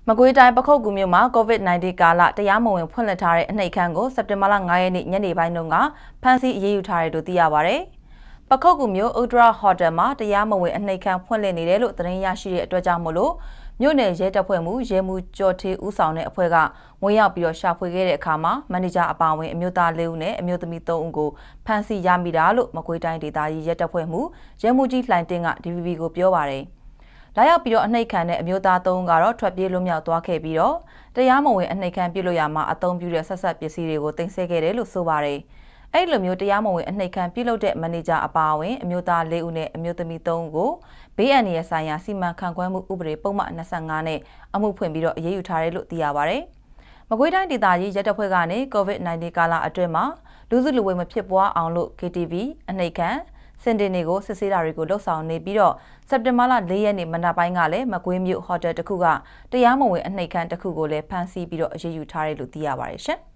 မကွေးတိုင်းပခုတ်ကူမြို့မှာ COVID-19 ကာလတရားမဝင်ဖွင့်လှစ်ထားတဲ့အနှိပ်ခမ်းကိုစက်တင်ဘာလ9ရက်နေ့ညနေပိုင်းတုန်းကဖမ်းဆီးအရေးယူထားတယ်လို့သိရပါဗျ။ပခုတ်ကူမြို့ဥဒရာဟိုတယ်မှာတရားမဝင်အနှိပ်ခမ်းဖွင့်လှစ်နေတယ်လို့သတင်းရရှိတဲ့အတွက်ကြောင့်မို့လို့မြို့နယ်ရဲတပ်ဖွဲ့မှရဲမှူးကျော်ထေးဦးဆောင်တဲ့အဖွဲ့ကဝင်ရောက်ပြီးတော့ရှာဖွေခဲ့တဲ့အခါမှာမန်နေဂျာအပါအဝင်အမျိုးသား4ဦးနဲ့အမျိုးသမီး3ဦးကိုဖမ်းဆီးရမိတာလို့မကွေးတိုင်းဒေသကြီးရဲတပ်ဖွဲ့မှရဲမှူးကြီးလှိုင်တင်းက DVB ကိုပြောပါတယ်။လာရောက်ပြီးတော့အနှိပ်ခံတဲ့အမျိုးသား3ဦးကတော့ထွက်ပြေးလွတ်မြောက်သွားခဲ့ပြီးတော့တရားမဝင်အနှိပ်ခံပြုလို့ရမှာအသုံးပြုတဲ့ဆက်ဆက်ပစ္စည်းတွေကိုတင်ဆက်ခဲ့တယ်လို့ဆိုပါတယ်။အဲ့လိုမျိုးတရားမဝင်အနှိပ်ခံပြုလုပ်တဲ့မန်နေဂျာအပါအဝင်အမျိုးသား4ဦးနဲ့အမျိုးသမီး3ဦးကိုဘေးအန္တရာယ်ဆိုင်ရာစီမံခန့်ခွဲမှုဥပဒေပုံမှန်25နဲ့အမှုဖွင့်ပြီးတော့အရေးယူထားတယ်လို့သိရပါတယ်။မကွေးတိုင်းဒေသကြီးရဲတပ်ဖွဲ့ကနေ COVID-19 ကာလအတွင်းမှာလူစုလူဝေးမဖြစ်ပွားအောင်လို့ KTV အနှိပ်ခံစင်တင်တွေကိုစစ်ဆေးတာတွေကိုလှုပ်ဆောင်နေပြီးတော့စက်တင်ဘာလ4ရက်နေ့မနက်ပိုင်းကလည်းမကွေးမြို့ဟိုတယ်တစ်ခုကတရားမဝင်အနှိပ်ခမ်းတစ်ခုကိုလည်းဖမ်းဆီးပြီးတော့အရေးယူထားတယ်လို့သိရပါတယ်ရှင်။